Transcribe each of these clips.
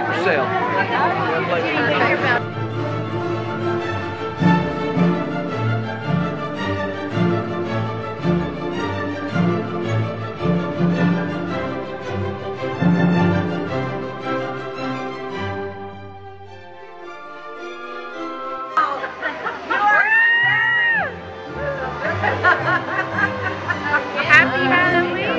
for sale. Happy Halloween!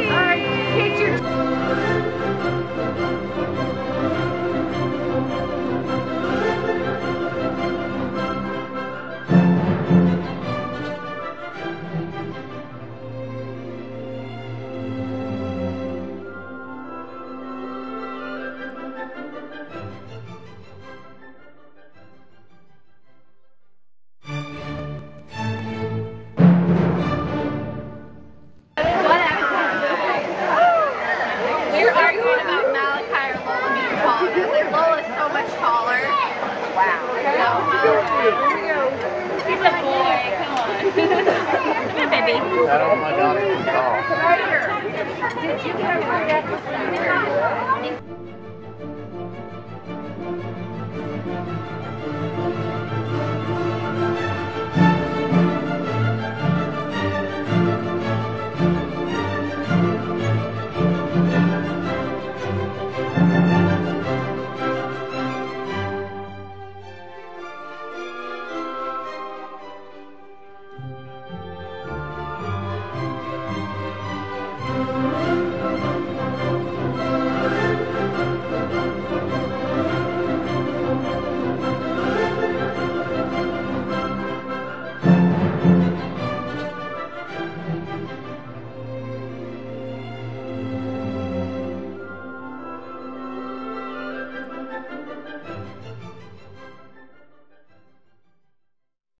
You're arguing about Malachi or Lola being taller. I think Lola's so much taller. Wow. No, he's a boy. Come on. Come here, baby. I don't want my daughter to be tall. Did you get a